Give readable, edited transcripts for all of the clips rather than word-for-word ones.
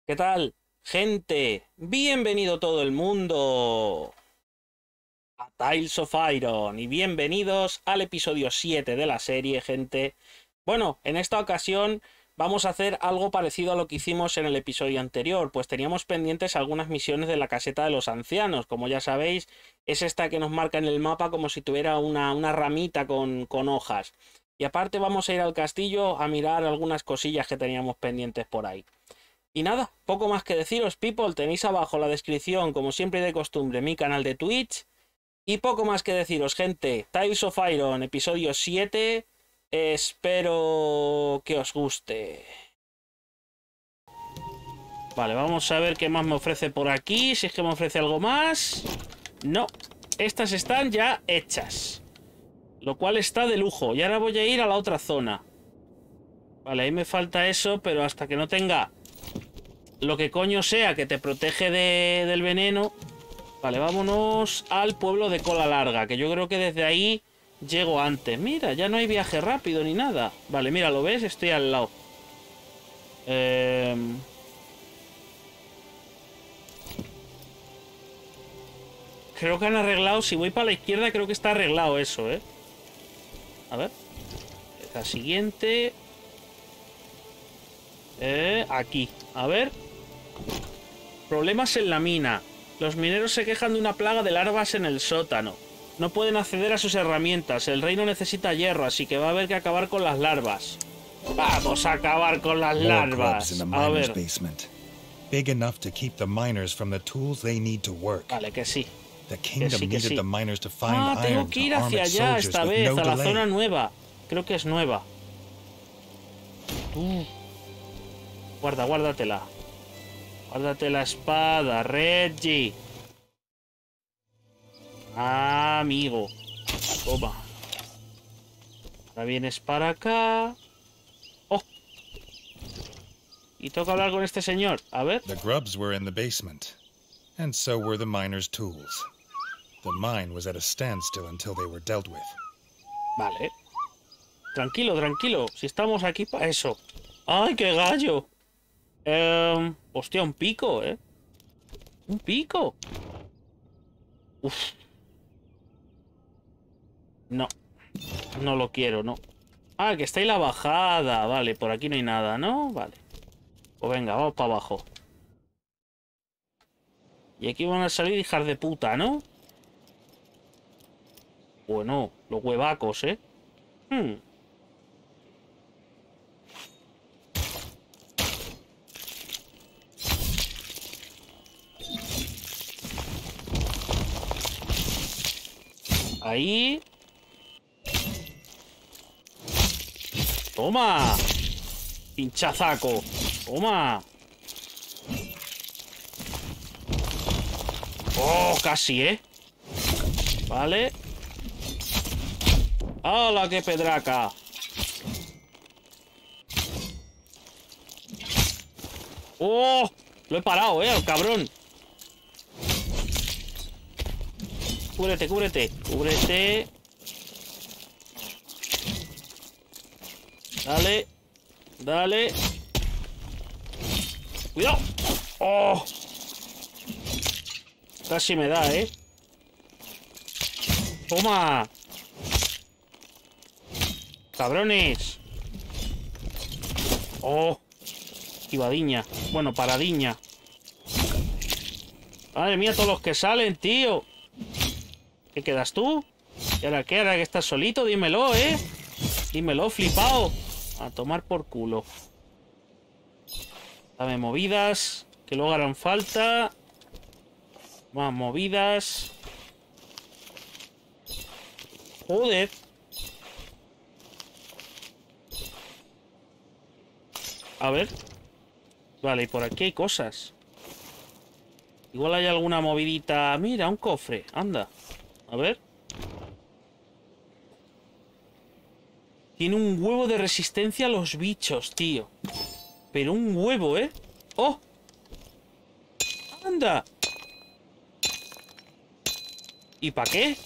¿Qué tal, gente? Bienvenido todo el mundo a Tales of Iron y bienvenidos al episodio 7 de la serie, gente. Bueno, en esta ocasión vamos a hacer algo parecido a lo que hicimos en el episodio anterior, pues teníamos pendientes algunas misiones de la caseta de los ancianos. Como ya sabéis, es esta que nos marca en el mapa como si tuviera una ramita con hojas. Y aparte vamos a ir al castillo a mirar algunas cosillas que teníamos pendientes por ahí. Y nada, poco más que deciros, people. Tenéis abajo la descripción, como siempre y de costumbre, mi canal de Twitch. Y poco más que deciros, gente. Tales of Iron, episodio 7. Espero que os guste. Vale, vamos a ver qué más me ofrece por aquí. Si es que me ofrece algo más. No, estas están ya hechas, lo cual está de lujo. Y ahora voy a ir a la otra zona. Vale, ahí me falta eso, pero hasta que no tenga lo que coño sea que te protege del veneno. Vale, vámonos al pueblo de Cola Larga, que yo creo que desde ahí llego antes. Mira, ya no hay viaje rápido ni nada. Vale, mira, ¿lo ves? Estoy al lado. Creo que han arreglado. Si voy para la izquierda, creo que está arreglado eso, ¿eh? A ver. La siguiente. Aquí. A ver. Problemas en la mina. Los mineros se quejan de una plaga de larvas en el sótano. No pueden acceder a sus herramientas. El reino necesita hierro, así que va a haber que acabar con las larvas. Vamos a acabar con las larvas. A ver. Big enough to keep the miners from the tools they need to work. Vale, que sí. The kingdom Que needed sí. the miners to find Tengo iron que to ir arm hacia its allá soldiers esta with vez, no a la delay. zona nueva. Creo que es nueva. Guárdatela. Guárdate la espada, Reggie. Ah, amigo. Toma. Ahora vienes para acá. Oh. Y toca hablar con este señor. A ver. The grubs were in the basement, and so were the miners' tools. The mine was at a standstill until they were dealt with. Vale. Tranquilo, tranquilo. Si estamos aquí para eso. ¡Ay, qué gallo! Hostia, un pico, ¿eh? Un pico. Uf. No. No lo quiero, no. Ah, que está ahí la bajada. Vale, por aquí no hay nada, ¿no? Vale. Pues venga, vamos para abajo. Y aquí van a salir hijas de puta, ¿no? Bueno, los huevacos, ¿eh? Ahí. Toma. Pinchazaco. Toma. Oh, casi, ¿eh? Vale. ¡Hala, qué pedraca! ¡Oh! Lo he parado, el cabrón. Cúbrete, cúbrete. Cúbrete. Dale. Dale. ¡Cuidado! ¡Oh! Casi me da, ¿eh? ¡Toma! ¡Cabrones! ¡Oh! Esquivadiña. Bueno, paradiña. Madre mía, todos los que salen, tío. ¿Qué quedas tú? ¿Y ahora qué? ¿Ahora que estás solito? Dímelo, ¿eh? Dímelo, flipao. A tomar por culo. Dame movidas, que luego harán falta. Más movidas. Joder. A ver. Vale, y por aquí hay cosas. Igual hay alguna movidita. Mira, un cofre. Anda. A ver. Tiene un huevo de resistencia a los bichos, tío. Pero un huevo, ¿eh? ¡Oh! ¡Anda! ¿Y para qué?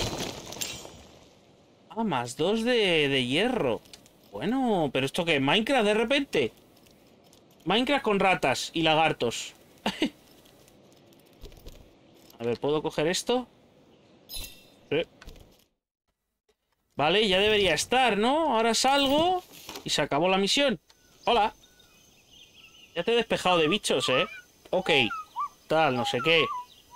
Ah, más 2 de hierro. Bueno, pero ¿esto qué? ¿Minecraft de repente? Minecraft con ratas y lagartos. A ver, ¿puedo coger esto? Sí. Vale, ya debería estar, ¿no? Ahora salgo y se acabó la misión. Hola. Ya te he despejado de bichos, ¿eh? Ok. Tal, no sé qué.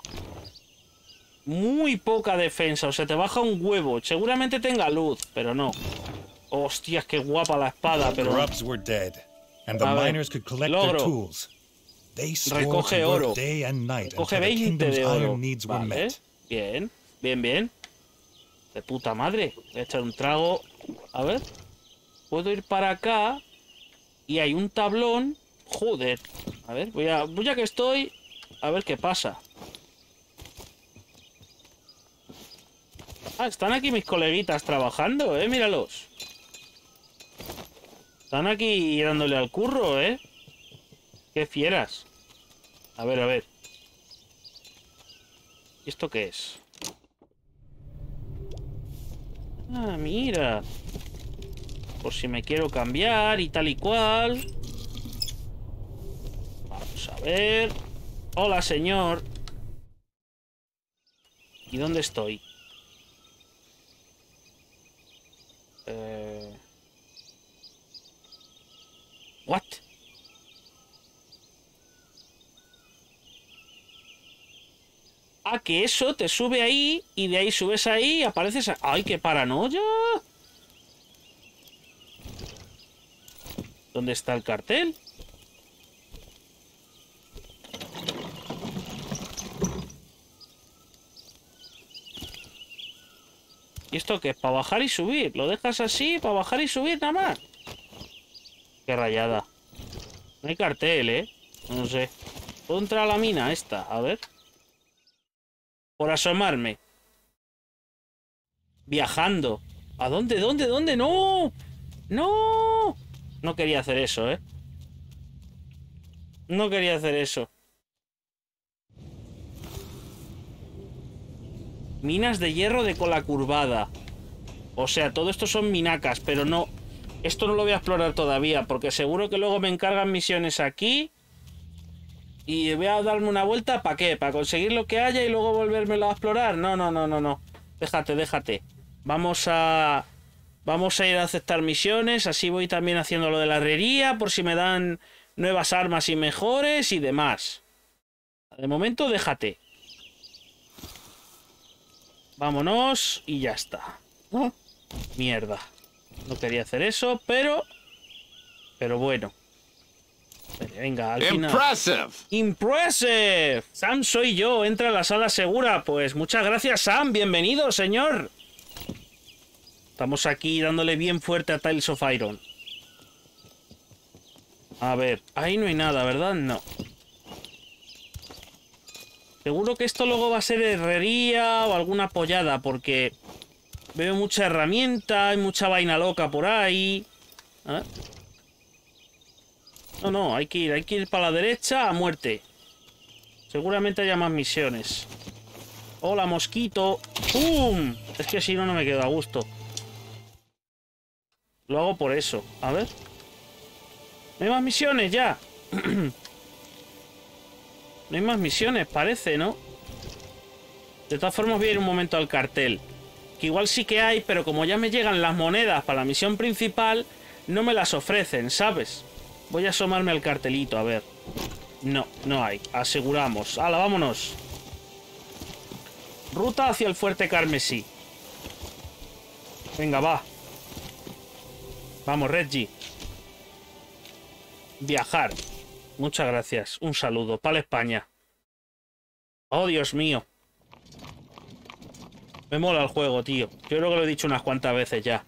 Muy poca defensa, o sea, te baja un huevo. Seguramente tenga luz, pero no. Hostias, qué guapa la espada, pero... Grubs were dead, and the A ver, miners could collect logro. their tools. They swore Recoge to oro. work day and night Coge until the 20 kingdom's de oro. iron needs were Vale. met. Bien, bien, bien. De puta madre. Voy a echar un trago. A ver. Puedo ir para acá. Y hay un tablón. Joder. A ver, ya que estoy, a ver qué pasa. Ah, están aquí mis coleguitas trabajando, míralos. Están aquí dándole al curro, Qué fieras. A ver, a ver. ¿Y esto qué es? Ah, mira. Por si me quiero cambiar y tal y cual. Vamos a ver. Hola, señor. ¿Y dónde estoy? What? Ah, que eso te sube ahí y de ahí subes ahí y apareces... ¡Ay, qué paranoia! ¿Dónde está el cartel? ¿Y esto qué es? ¿Para bajar y subir? ¿Lo dejas así? ¿Para bajar y subir nada más? Qué rayada. No hay cartel, No sé. ¿Puedo entrar a la mina esta? A ver. Por asomarme. Viajando. ¿A dónde? ¿Dónde? ¿Dónde? ¡No! ¡No! No quería hacer eso, No quería hacer eso. Minas de hierro de cola curvada. O sea, todo esto son minacas, pero no... Esto no lo voy a explorar todavía, porque seguro que luego me encargan misiones aquí. Y voy a darme una vuelta, ¿para qué? ¿Para conseguir lo que haya y luego volvérmelo a explorar? No, no, no, no, no. Déjate, déjate. Vamos a ir a aceptar misiones, así voy también haciendo lo de la herrería, por si me dan nuevas armas y mejores y demás. De momento, déjate. Vámonos y ya está. ¿No? Mierda. No quería hacer eso, pero bueno. Venga, al final. Impressive. ¡Impressive! Sam, soy yo. Entra a la sala segura. Pues muchas gracias, Sam. Bienvenido, señor. Estamos aquí dándole bien fuerte a Tiles of Iron. A ver, ahí no hay nada, ¿verdad? No. Seguro que esto luego va a ser herrería o alguna pollada, porque veo mucha herramienta, hay mucha vaina loca por ahí. ¿Eh? No, hay que ir para la derecha a muerte. Seguramente haya más misiones. Hola, mosquito. ¡Pum! Es que si no, no me quedo a gusto. Lo hago por eso. A ver. ¿No hay más misiones ya? No hay más misiones, parece, ¿no? De todas formas voy a ir un momento al cartel. Que igual sí que hay, pero como ya me llegan las monedas para la misión principal, no me las ofrecen, ¿sabes? Voy a asomarme al cartelito, a ver. No, no hay. Aseguramos. ¡Hala, vámonos! Ruta hacia el Fuerte Carmesí. Venga, va. Vamos, Reggie. Viajar. Muchas gracias. Un saludo. Para España. Oh, Dios mío. Me mola el juego, tío. Yo creo que lo he dicho unas cuantas veces ya.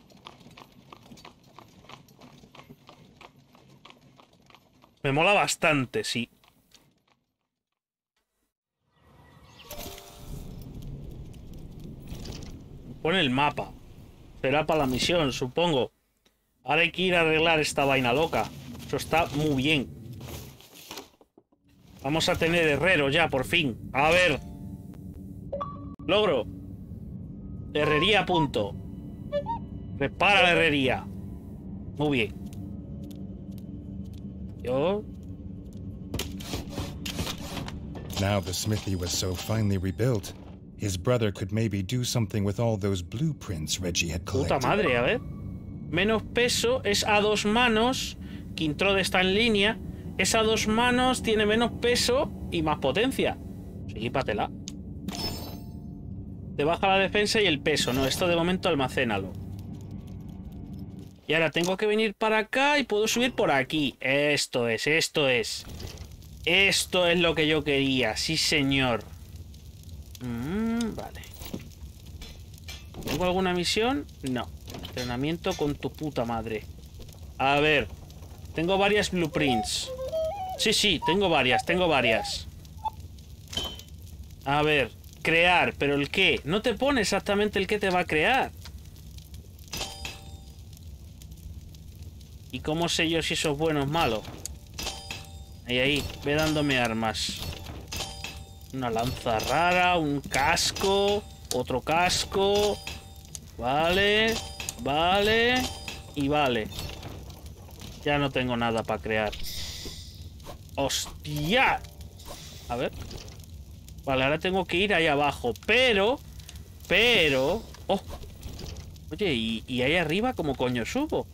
Me mola bastante, sí. Pone el mapa. Será para la misión, supongo. Ahora hay que ir a arreglar esta vaina loca. Eso está muy bien. Vamos a tener herrero ya, por fin. A ver. Logro. Herrería, punto. Repara la herrería. Muy bien. Yo... Now the smithy was so finely rebuilt, his brother could maybe do something with all those blueprints Reggie had Puta collected. madre, a ver. Menos peso es a 2 manos. Quintrode está en línea. Es a 2 manos, tiene menos peso y más potencia. Sí, pátela. Te baja la defensa y el peso, ¿no? Esto de momento almacénalo. Y ahora tengo que venir para acá y puedo subir por aquí. Esto es, esto es. Esto es lo que yo quería, sí señor. Vale. ¿Tengo alguna misión? No. Entrenamiento con tu puta madre. A ver. Tengo varias blueprints. Sí, tengo varias, A ver. Crear, pero ¿el qué? No te pone exactamente el que te va a crear. ¿Y cómo sé yo si eso es bueno o es malo? Ahí, ve dándome armas. Una lanza rara, un casco, otro casco. Vale, vale y vale. Ya no tengo nada para crear. ¡Hostia! A ver. Vale, ahora tengo que ir ahí abajo. Pero... ¡Oh! Oye, ¿y ahí arriba cómo coño subo?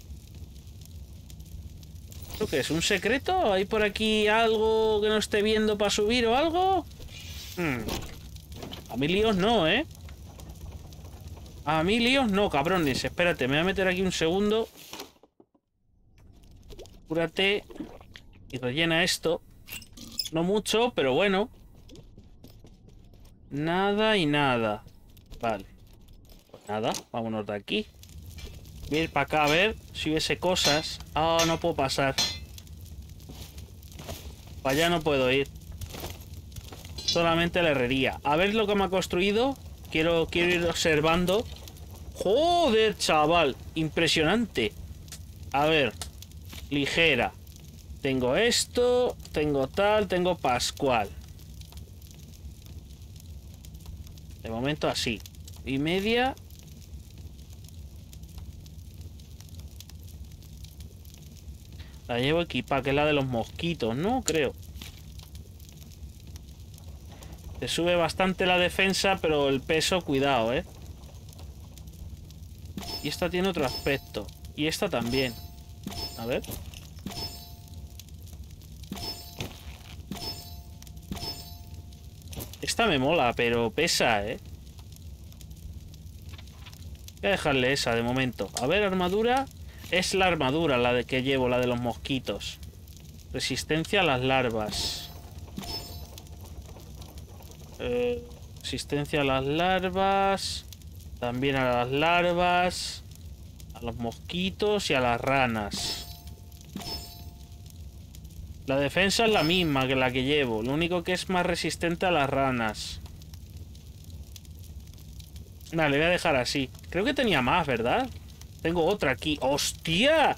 ¿Esto qué es? ¿Un secreto? ¿Hay por aquí algo que no esté viendo para subir o algo? A mí líos no, ¿eh? A mí líos no, cabrones. Espérate, me voy a meter aquí un segundo. Cúrate. Y rellena esto. No mucho, pero bueno. Nada y nada. Vale. Pues nada, vámonos de aquí. Voy a ir para acá a ver si hubiese cosas. Ah, no puedo pasar. Para allá no puedo ir. Solamente la herrería. A ver lo que me ha construido. Quiero ir observando. Joder, chaval. Impresionante. A ver. Ligera. Tengo esto. Tengo tal. Tengo Pascual. De momento así. Y media. La llevo equipada, que es la de los mosquitos, ¿no? Creo. Te sube bastante la defensa, pero el peso, cuidado, ¿eh? Y esta tiene otro aspecto. Y esta también. A ver. Esta me mola, pero pesa, ¿eh? Voy a dejarle esa de momento. A ver, armadura. Es la armadura la de que llevo, la de los mosquitos. Resistencia a las larvas. Resistencia a las larvas. También a las larvas. A los mosquitos y a las ranas. La defensa es la misma que la que llevo. Lo único que es más resistente a las ranas. Vale, voy a dejar así. Creo que tenía más, ¿verdad? Tengo otra aquí. ¡Hostia!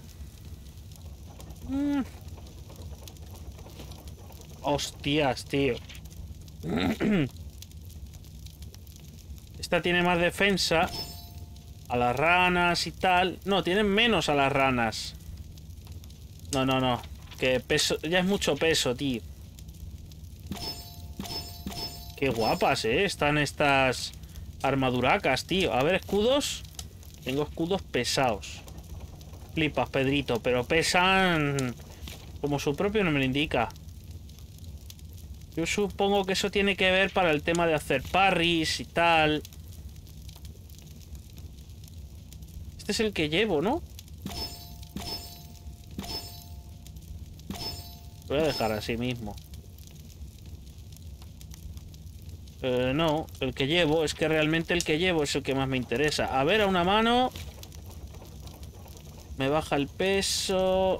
Hostias, tío. Esta tiene más defensa a las ranas y tal. No, tienen menos a las ranas. No. Que peso, ya es mucho peso, tío. Qué guapas, están estas armaduracas, tío. A ver, escudos. Tengo escudos pesados. Flipas, Pedrito, pero pesan como su propio nombre indica. Yo supongo que eso tiene que ver para el tema de hacer parries y tal. Este es el que llevo, ¿no? Lo voy a dejar así mismo. No, el que llevo, es que realmente el que llevo es el que más me interesa. A ver, a una mano. Me baja el peso.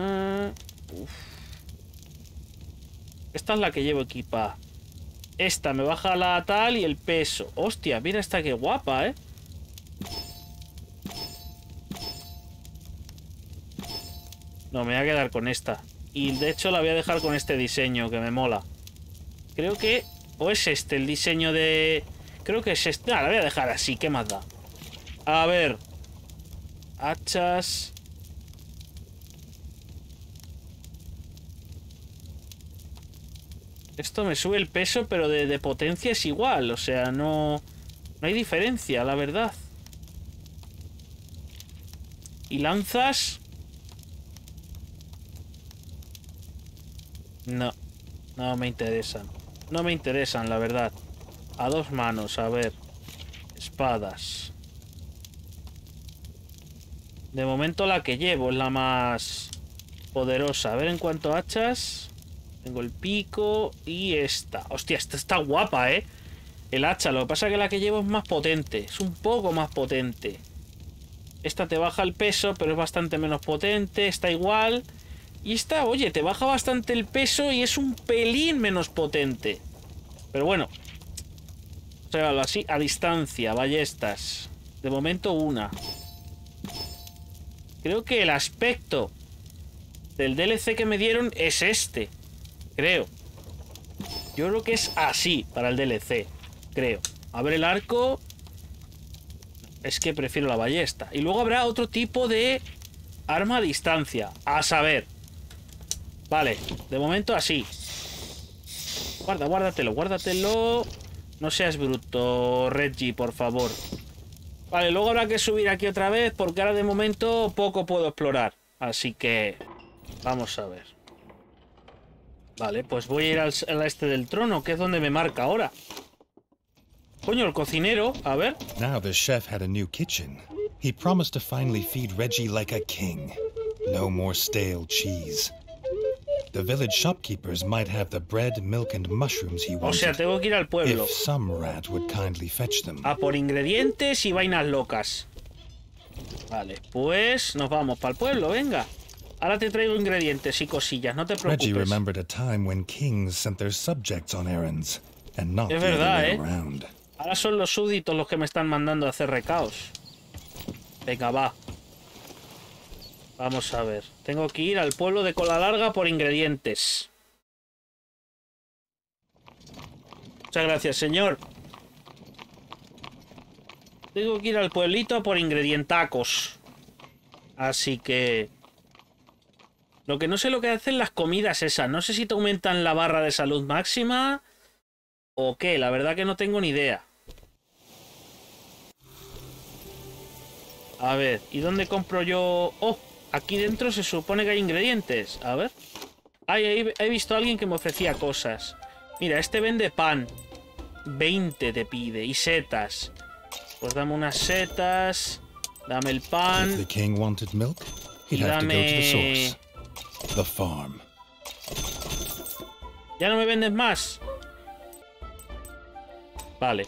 Esta es la que llevo equipada. Esta me baja la tal y el peso. Hostia, mira esta que guapa, ¿eh? No, me voy a quedar con esta. Y de hecho la voy a dejar con este diseño que me mola. Creo que... O es este el diseño de... Creo que es este. Ah, la voy a dejar así, ¿qué más da? A ver. Hachas. Esto me sube el peso, pero de potencia es igual. O sea, no hay diferencia, la verdad. ¿Y lanzas? No. No me interesan. No me interesan, la verdad. A dos manos, a ver. Espadas. De momento la que llevo es la más poderosa. A ver en cuanto a hachas. Tengo el pico y esta. Hostia, esta está guapa, ¿eh? El hacha. Lo que pasa es que la que llevo es más potente. Es un poco más potente. Esta te baja el peso, pero es bastante menos potente. Está igual. Y esta, oye, te baja bastante el peso y es un pelín menos potente. Pero bueno. O sea, así, a distancia, ballestas. De momento una. Creo que el aspecto del DLC que me dieron es este. Creo. Yo creo que es así para el DLC. Creo. A ver el arco. Es que prefiero la ballesta. Y luego habrá otro tipo de arma a distancia. A saber. Vale. De momento así. Guárdatelo, guárdatelo. No seas bruto, Reggie, por favor. Vale, luego habrá que subir aquí otra vez porque ahora de momento poco puedo explorar. Así que vamos a ver. Vale, pues voy a ir al este del trono, que es donde me marca ahora. Coño, el cocinero, a ver. Now the chef had a new kitchen. He promised to finally feed Reggie like a king. No more stale cheese. The village shopkeepers might have the bread, milk and mushrooms he wanted. O sea, tengo que ir al pueblo. If some rat would kindly fetch them. A por ingredientes y vainas locas. Vale, pues nos vamos para el pueblo, venga. Ahora te traigo ingredientes y cosillas, no te preocupes. Reggie remembered a time when kings sent their subjects on errands and not Es the other verdad, way around. Ahora son los súbditos los que me están mandando a hacer recaos. Venga, va. Vamos a ver. Tengo que ir al pueblo de Cola Larga por ingredientes. Muchas gracias, señor. Tengo que ir al pueblito por ingredientacos. Así que... Lo que no sé lo que hacen las comidas esas. No sé si te aumentan la barra de salud máxima o qué. La verdad que no tengo ni idea. A ver, ¿y dónde compro yo? ¡Oh! Aquí dentro se supone que hay ingredientes. A ver. Ahí he visto a alguien que me ofrecía cosas. Mira, este vende pan. 20 te pide. Y setas. Pues dame unas setas. Dame el pan. If the king wanted milk, he'd have to go to the source. The farm. ¿Ya no me vendes más? Vale.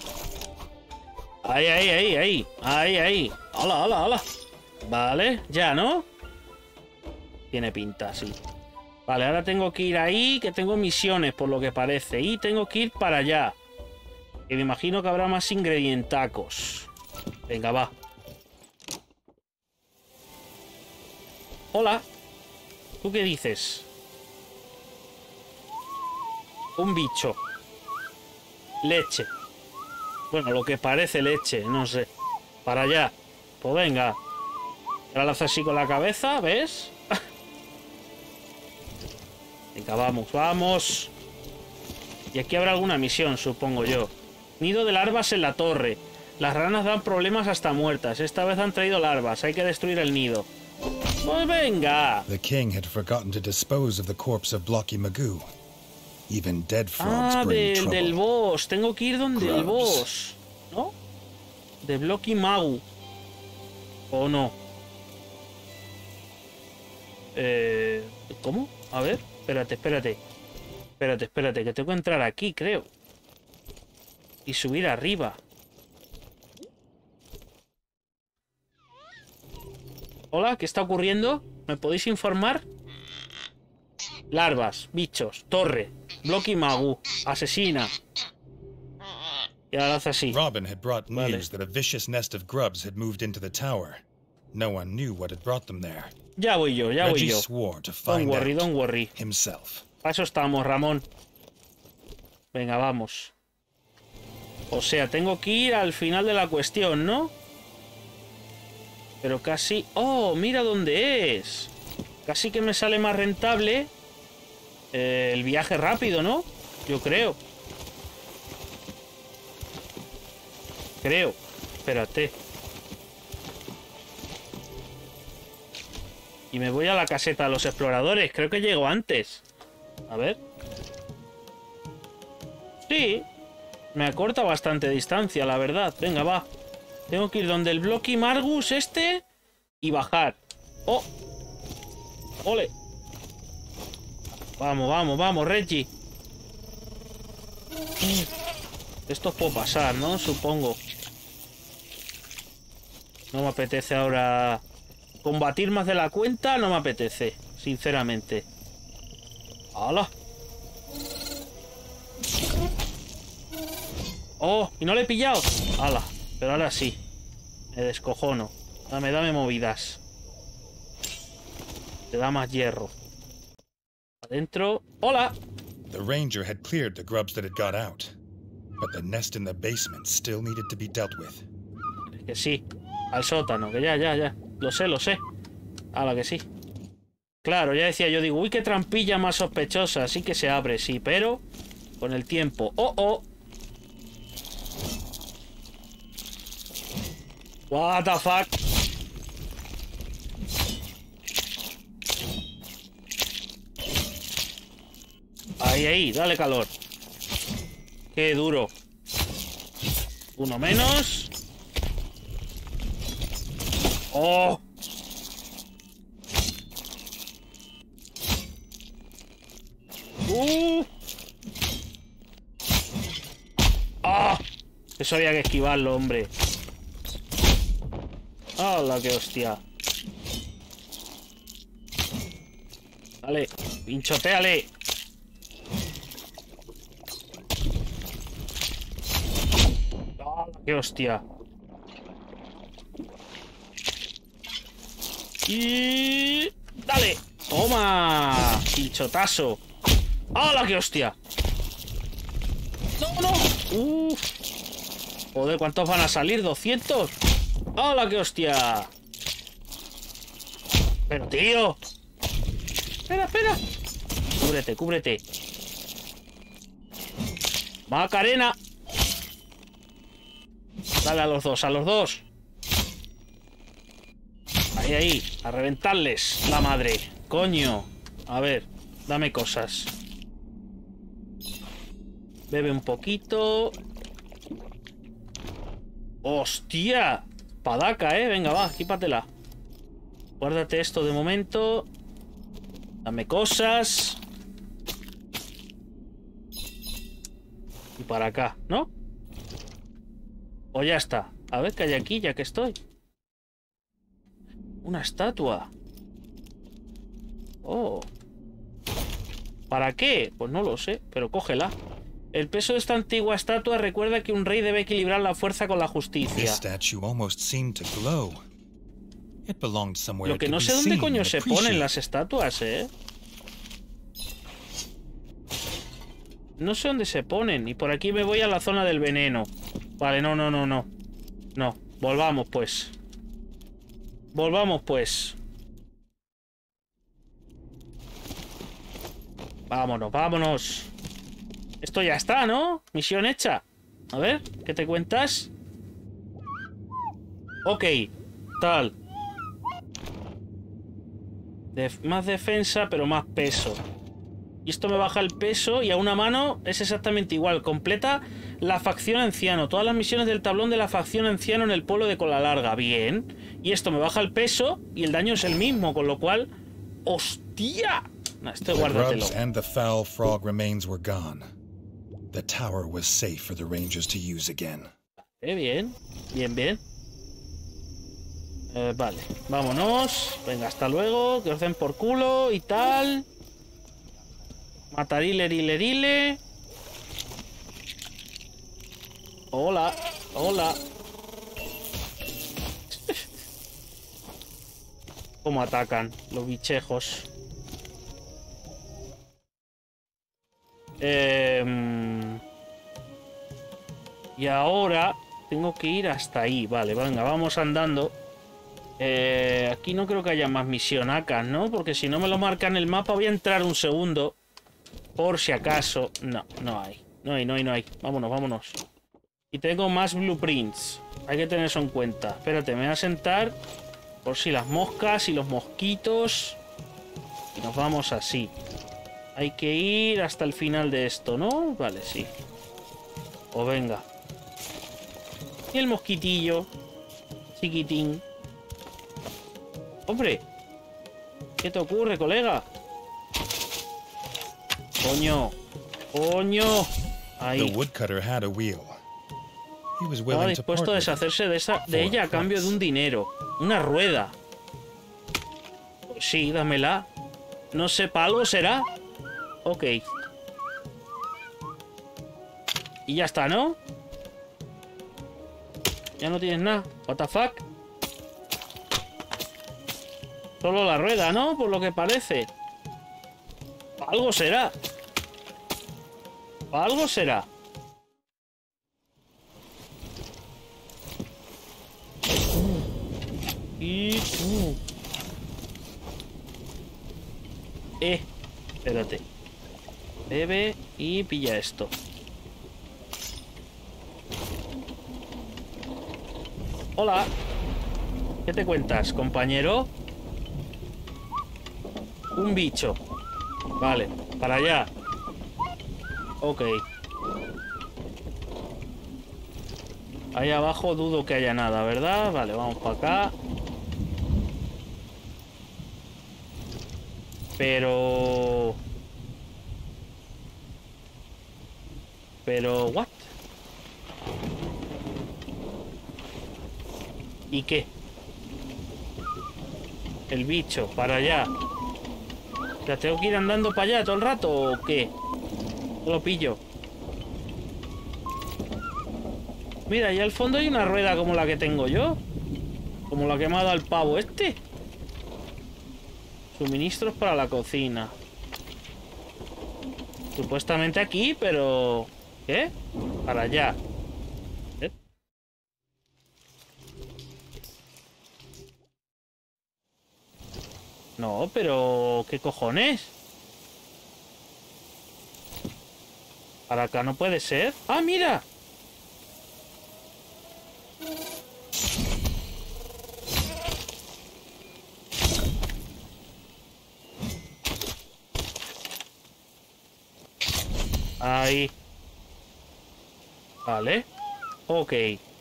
Ahí. Hola. Vale, ya, ¿no? Tiene pinta, sí. Vale, ahora tengo que ir ahí, que tengo misiones, por lo que parece. Y tengo que ir para allá. Que me imagino que habrá más ingredientacos. Venga, va. Hola. ¿Tú qué dices? Un bicho. Leche. Bueno, lo que parece leche, no sé. Para allá. Pues venga. Ahora lo haces así con la cabeza, ¿ves? Venga, vamos. Y aquí habrá alguna misión, supongo yo. Nido de larvas en la torre. Las ranas dan problemas hasta muertas. Esta vez han traído larvas. Hay que destruir el nido. Pues venga. The king had forgotten to dispose of the corpse of Blocky Magoo. Even dead frogs bring trouble. Del boss. Tengo que ir donde el boss. ¿No? De Blocky Magoo. ¿O no? ¿Cómo? A ver. Espérate, que tengo que entrar aquí, creo. Y subir arriba. Hola, ¿qué está ocurriendo? ¿Me podéis informar? Larvas, bichos, torre, Blocky Magoo, asesina. Y ahora hace así. Robin had brought news that a vicious nest of grubs had moved into the tower. No one knew what had brought them there. Ya voy yo. Reggie swore to find out Don't worry. Himself. Para eso estamos, Ramón. Venga, vamos. O sea, tengo que ir al final de la cuestión, ¿no? Pero casi... ¡Oh! Mira dónde es. Casi que me sale más rentable el viaje rápido, ¿no? Yo creo. Creo. Espérate. Y me voy a la caseta de los exploradores. Creo que llego antes. A ver. Sí. Me acorta bastante distancia, la verdad. Venga, va. Tengo que ir donde el Blocky Margus este y bajar. ¡Oh! ¡Ole! Vamos, vamos, vamos, Reggie. Esto puede pasar, ¿no? Supongo. No me apetece ahora combatir más de la cuenta. No me apetece, sinceramente. ¡Hala! ¡Oh! Y no le he pillado. ¡Hala! Pero ahora sí. Me descojono. Dame movidas. Te da más hierro. Adentro. ¡Hola! The ranger had cleared the grubs that had got out, but the nest in the basement still needed to be dealt with. Que sí. Al sótano, que ya. Lo sé. Hala, que sí. Claro, ya decía yo, digo, uy, qué trampilla más sospechosa. Sí que se abre, sí, pero con el tiempo. ¡Oh! What the fuck? Ahí, dale calor. Qué duro. Uno menos. ¡Oh! ¡Ah! Eso había que esquivarlo, hombre. ¡Hala, qué hostia! Dale, pinchoteale. ¡Hala, qué hostia! Y... ¡dale! ¡Toma! ¡Pinchotazo! ¡Hala, qué hostia! ¡No! ¡Uf! Joder, ¿cuántos van a salir? ¿200? ¡Hala, qué hostia! ¡Pero, tío! Espera. Cúbrete. ¡Macarena! Dale a los dos. Ahí. A reventarles la madre. Coño. A ver, dame cosas. Bebe un poquito. ¡Hostia! Padaca, venga, va, quípatela. Guárdate esto de momento. Dame cosas. Y para acá, ¿no? O ya está. A ver qué hay aquí, ya que estoy. Una estatua. Oh. ¿Para qué? Pues no lo sé, pero cógela. El peso de esta antigua estatua recuerda que un rey debe equilibrar la fuerza con la justicia. Lo que no sé dónde coño se ponen las estatuas, No sé dónde se ponen. Y por aquí me voy a la zona del veneno. Vale, no. No, volvamos pues. Vámonos. Esto ya está, ¿no? Misión hecha. A ver, ¿qué te cuentas? Ok, tal. Más defensa, pero más peso. Y esto me baja el peso y a una mano es exactamente igual. Completa la facción anciano. Todas las misiones del tablón de la facción anciano en el pueblo de Cola Larga. Bien. Y esto me baja el peso y el daño es el mismo, con lo cual... ¡Hostia! No, este guárdatelo. The tower was safe for the Rangers to use again. Bien. Vale, vámonos. Venga, hasta luego. Que os den por culo y tal. Matarilerile. Hola. Cómo atacan los bichejos. Y ahora tengo que ir hasta ahí. Vale, venga, vamos andando. Aquí no creo que haya más misionacas, ¿no? Porque si no me lo marca en el mapa voy a entrar un segundo. Por si acaso... No, no hay. No hay, no hay, no hay. Vámonos, vámonos. Y tengo más blueprints. Hay que tener eso en cuenta. Espérate, me voy a sentar por si las moscas y los mosquitos. Y nos vamos así. Hay que ir hasta el final de esto, ¿no? Vale, sí. O venga. Y el mosquitillo. Chiquitín. Hombre. ¿Qué te ocurre, colega? Coño. Coño. Ahí. The woodcutter had a wheel. He was Estaba willing to part dispuesto a with it. deshacerse de ella a cambio de un dinero. Una rueda. Pues sí, dámela. No sé, ¿para algo será? Ok. Y ya está, ¿no? Ya no tienes nada. What the fuck? Solo la rueda, ¿no? Por lo que parece. ¿Pa' algo será? ¿Pa' algo será? Y... espérate. Bebe y pilla esto. Hola. ¿Qué te cuentas, compañero? Un bicho. Vale, para allá. Ok. Ahí abajo dudo que haya nada, ¿verdad? Vale, vamos para acá. Pero... ¿what? ¿Y qué? El bicho, para allá. ¿Ya tengo que ir andando para allá todo el rato o qué? No lo pillo. Mira, allá al fondo hay una rueda como la que tengo yo. Como la que me ha dado el pavo este. Suministros para la cocina. Supuestamente aquí, pero... ¿qué? Para allá. ¿Eh? No, pero... ¿qué cojones? Para acá no puede ser. ¡Ah, mira! Ahí. Vale. Ok.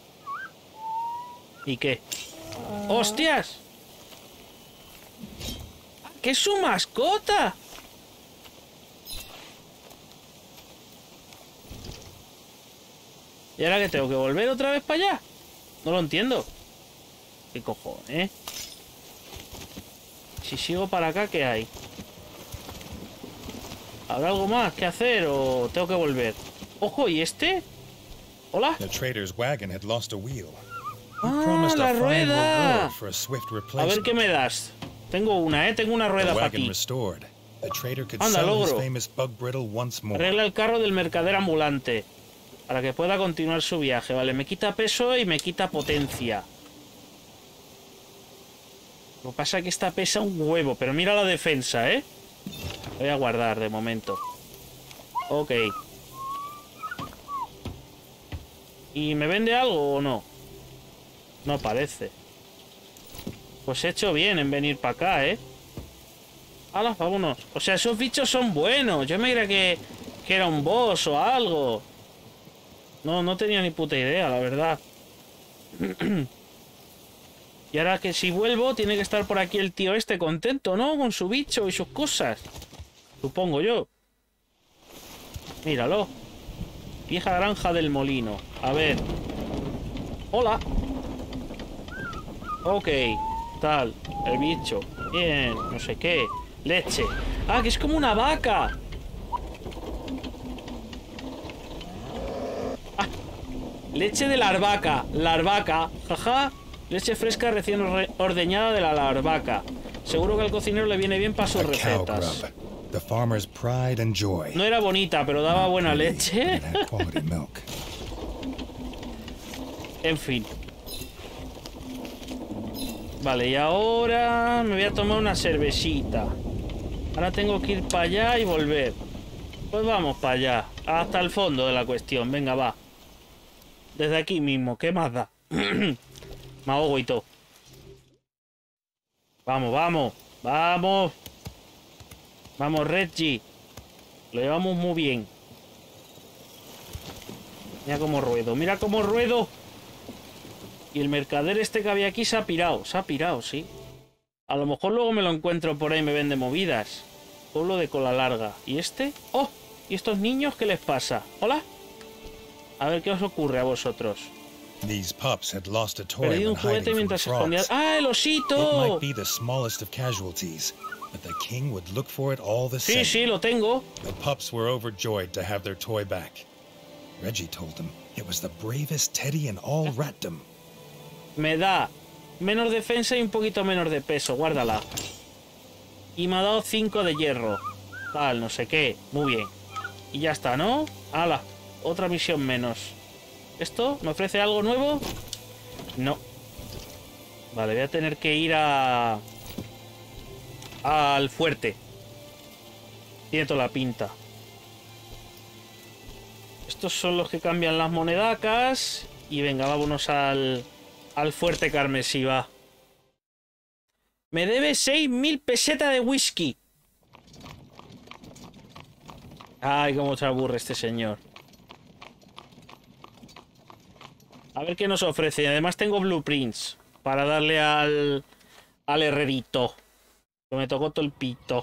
¿Y qué? ¡Hostias! ¡Que es su mascota! ¿Y ahora que tengo que volver otra vez para allá? No lo entiendo. ¿Qué cojones? Si sigo para acá, ¿qué hay? ¿Habrá algo más que hacer o tengo que volver? ¡Ojo! ¿Y este? ¿Hola? The trader's wagon had lost a wheel. He ¡Ah, promised la a fine rueda! reward for a swift A ver replacement. qué me das. Tengo una, Tengo una The rueda para wagon ti. restored. The trader could Anda, sell his logro. famous bug brittle once more. Arregla el carro del mercader ambulante. Para que pueda continuar su viaje. Vale, me quita peso y me quita potencia. Lo que pasa es que esta pesa un huevo. Pero mira la defensa, ¿eh? Voy a guardar de momento. Ok. ¿Y me vende algo o no? No parece. Pues he hecho bien en venir para acá, ¿eh? ¡Hala, vámonos! O sea, esos bichos son buenos. Yo me creía que era un boss o algo. No tenía ni puta idea, la verdad. Y ahora que si vuelvo, tiene que estar por aquí el tío este contento, ¿no? Con su bicho y sus cosas. Supongo yo. Míralo. Vieja granja del molino. A ver. Hola. Ok. Tal. El bicho. Bien. No sé qué. Leche. Ah, que es como una vaca. Ah. Leche de la albahaca. La albahaca. Jaja. Leche fresca recién ordeñada de la albahaca. Seguro que al cocinero le viene bien para sus A cow recetas. grub. The farmer's pride and joy. No era bonita, pero daba buena leche. It had quality milk. En fin. Vale, y ahora me voy a tomar una cervecita. Ahora tengo que ir para allá y volver. Pues vamos para allá, hasta el fondo de la cuestión. Venga, va. Desde aquí mismo, ¿qué más da? Me ahogo y todo. Vamos, vamos, vamos. Vamos, Reggie. Lo llevamos muy bien. Mira cómo ruedo, mira cómo ruedo. Y el mercader este que había aquí se ha pirado. Se ha pirado, sí. A lo mejor luego me lo encuentro por ahí y me vende movidas. Pueblo de cola larga. ¿Y este? ¡Oh! ¿Y estos niños qué les pasa? ¿Hola? A ver qué os ocurre a vosotros. These pups had lost a toy Perdí un when juguete hiding from the mientras se escondía. frogs. ¡Ah, el It osito! might be the smallest of casualties, but the king would look for it all the Sí, same. sí, lo tengo. The pups were overjoyed to have their toy back. Reggie told them it was the bravest teddy in all Ratdom. Me da menos defensa y un poquito menos de peso. Guárdala. Y me ha dado 5 de hierro. Tal, no sé qué. Muy bien. Y ya está, ¿no? ¡Hala! Otra misión menos. ¿Esto me ofrece algo nuevo? No. Vale, voy a tener que ir al fuerte. Tiene toda la pinta. Estos son los que cambian las monedacas. Y venga, vámonos al fuerte carmesí, va. Me debe 6.000 pesetas de whisky. Ay, cómo se aburre este señor. A ver qué nos ofrece. Además tengo blueprints para darle al herrerito. Que me tocó todo el pito.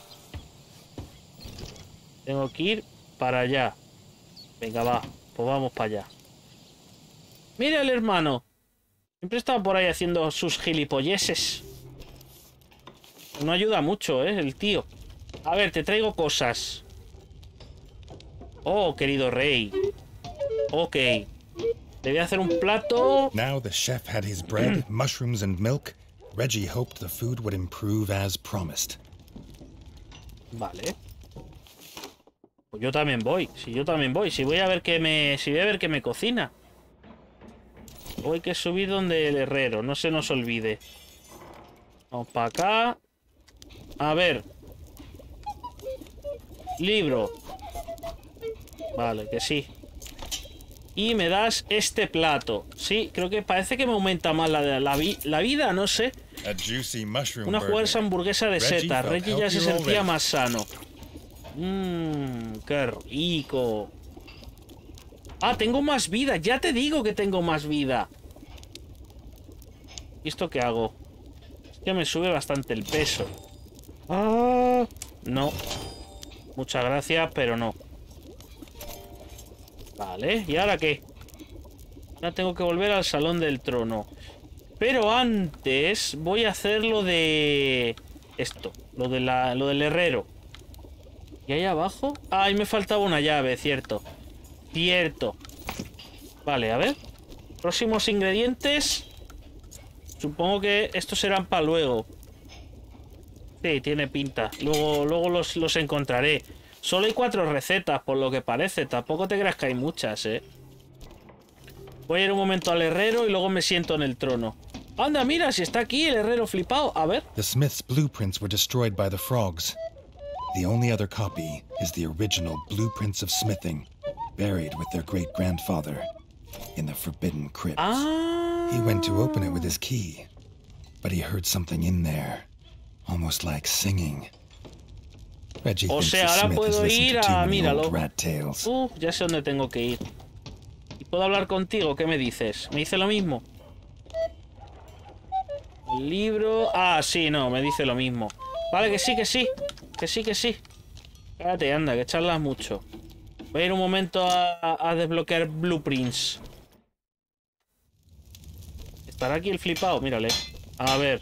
Tengo que ir para allá. Venga, va. Pues vamos para allá. Mira el hermano. Siempre estaba por ahí haciendo sus gilipolleses. No ayuda mucho, el tío. A ver, te traigo cosas. Oh, querido rey. Ok. Te voy a hacer un plato. Now the chef had his bread, mushrooms, and milk. Reggie hoped the food would improve as promised. Vale. Pues yo también voy. Si yo también voy. Si voy a ver qué me cocina. O hay que subir donde el herrero. No se nos olvide. Vamos para acá. A ver. Libro. Vale, que sí. Y me das este plato. Sí, creo que parece que me aumenta más la vida, no sé. A juicy mushroom Una burger. jugosa hamburguesa de Reggie setas. felt Reggie ya se healthier sentía already. más sano. Qué rico. Ah, tengo más vida. Ya te digo que tengo más vida. ¿Y esto qué hago? Es que me sube bastante el peso. Ah, no. Muchas gracias, pero no. Vale, ¿y ahora qué? Ahora tengo que volver al Salón del Trono. Pero antes voy a hacer lo de... esto, lo del herrero. ¿Y ahí abajo? Ah, ahí me faltaba una llave, cierto. Cierto. Vale, a ver. Próximos ingredientes. Supongo que estos serán para luego. Sí, tiene pinta. Luego los encontraré. Solo hay 4 recetas, por lo que parece. Tampoco te creas que hay muchas, Voy a ir un momento al herrero y luego me siento en el trono. Anda, mira, si está aquí el herrero flipado. A ver. The smith's blueprints were destroyed by the frogs. The only other copy is the original blueprints of smithing, buried with their great-grandfather in the forbidden crypt. Ah. He went to open it with his key, but he heard something in there, almost like singing. Reggie O thinks sea, the ahora smith has puedo listened ir to too a... many Míralo. old rat tales. Ya sé dónde tengo que ir. ¿Y puedo hablar contigo? ¿Qué me dices? ¿Me dice lo mismo? El libro... Ah, sí, no, me dice lo mismo. Vale, que sí, que sí. Que sí, que sí. Cállate, anda, que charlas mucho. Voy a ir un momento a desbloquear blueprints. ¿Estará aquí el flipado? Mírale. A ver.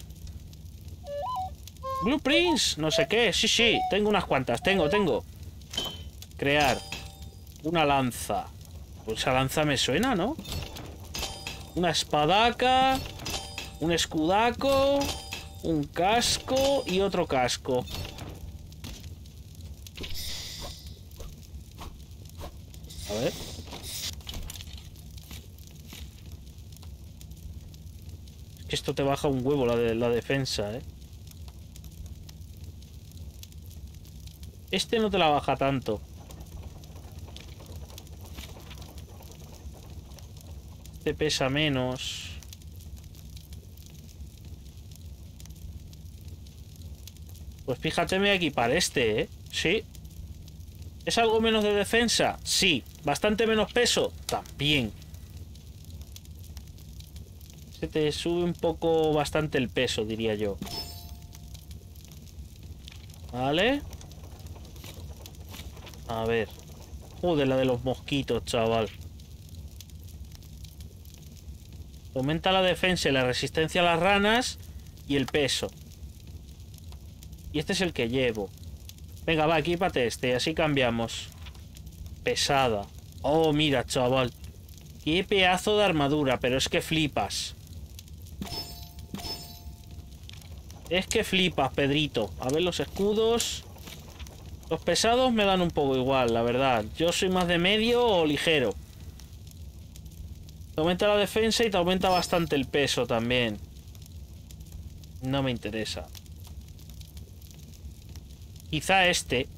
Blueprints, no sé qué. Sí, sí, tengo unas cuantas. Tengo. Crear. Una lanza. Pues esa lanza me suena, ¿no? Una espadaca. Un escudaco. Un casco y otro casco. A ver. Esto te baja un huevo la defensa, Este no te la baja tanto. Este pesa menos. Pues fíjate, me voy a equipar este, ¿eh? Sí. ¿Es algo menos de defensa? Sí. ¿Bastante menos peso? También. Se te sube un poco bastante el peso, diría yo. Vale. A ver. Joder, la de los mosquitos, chaval. Aumenta la defensa y la resistencia a las ranas y el peso. Y este es el que llevo. Venga, va, equípate este, así cambiamos. Pesada. Oh, mira, chaval. Qué pedazo de armadura, pero es que flipas. Es que flipas, Pedrito. A ver los escudos. Los pesados me dan un poco igual, la verdad. Yo soy más de medio o ligero. Te aumenta la defensa y te aumenta bastante el peso también. No me interesa. Quizá este.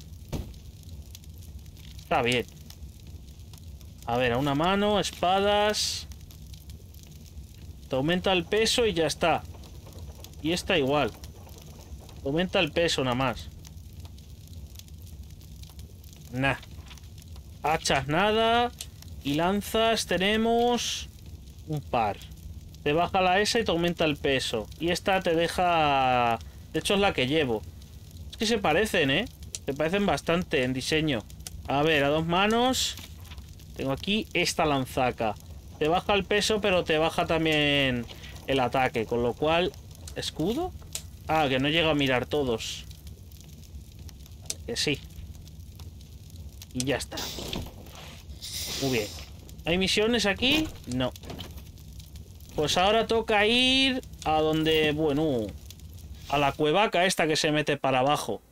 Está bien. A ver, a una mano, espadas. Te aumenta el peso y ya está. Y esta igual. Te aumenta el peso nada más. Nah. Hachas nada. Y lanzas tenemos un par. Te baja la esa y te aumenta el peso. Y esta te deja... De hecho es la que llevo. Es que se parecen, ¿eh? Se parecen bastante en diseño. A ver, a dos manos. Tengo aquí esta lanzaca. Te baja el peso, pero te baja también el ataque. Con lo cual... ¿Escudo? Ah, que no llego a mirar todos. Que sí. Y ya está. Muy bien. ¿Hay misiones aquí? No. Pues ahora toca ir a donde... Bueno... A la cuevaca esta que se mete para abajo.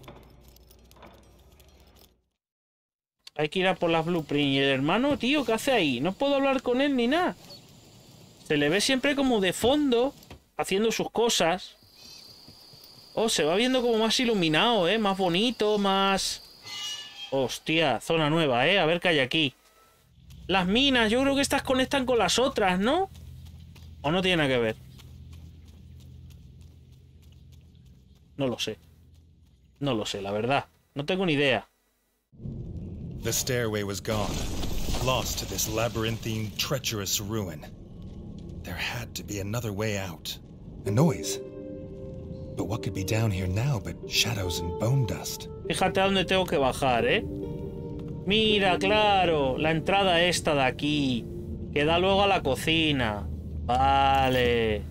Hay que ir a por las blueprints. Y el hermano, tío, ¿qué hace ahí? No puedo hablar con él ni nada. Se le ve siempre como de fondo, haciendo sus cosas. Oh, se va viendo como más iluminado, ¿eh? Más bonito, más... Hostia, zona nueva, ¿eh? A ver qué hay aquí. Las minas, yo creo que estas conectan con las otras, ¿no? ¿O no tiene nada que ver? No lo sé. No lo sé, la verdad. No tengo ni idea. The stairway was gone, lost to this labyrinthine, treacherous ruin. There had to be another way out. A noise. But what could be down here now but shadows and bone dust? Fíjate a dónde tengo que bajar, ¿eh? Mira, claro, la entrada esta de aquí, que da luego a la cocina. Vale.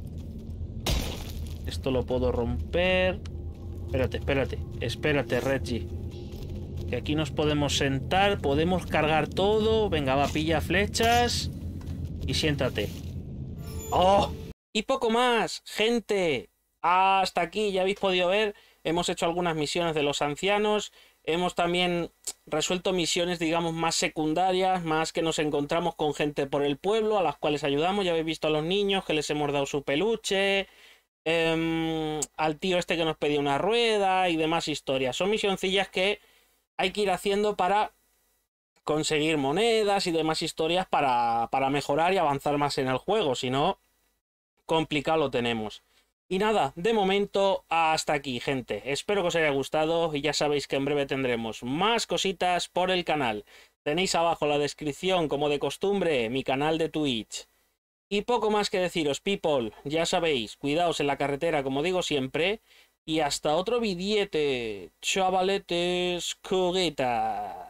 Esto lo puedo romper. Espérate, Reggie. Que aquí nos podemos sentar, podemos cargar todo. Venga, va, pilla flechas y siéntate. ¡Oh! Y poco más, gente. Hasta aquí, ya habéis podido ver. Hemos hecho algunas misiones de los ancianos. Hemos también resuelto misiones, digamos, más secundarias, más que nos encontramos con gente por el pueblo, a las cuales ayudamos. Ya habéis visto a los niños que les hemos dado su peluche. Al tío este que nos pedía una rueda y demás historias. Son misioncillas que hay que ir haciendo para conseguir monedas y demás historias para mejorar y avanzar más en el juego. Si no, complicado lo tenemos. Y nada, de momento hasta aquí, gente. Espero que os haya gustado y ya sabéis que en breve tendremos más cositas por el canal. Tenéis abajo en la descripción, como de costumbre, mi canal de Twitch. Y poco más que deciros, people. Ya sabéis, cuidaos en la carretera, como digo siempre. Y hasta otro vidiete, chavaletes, coguetas.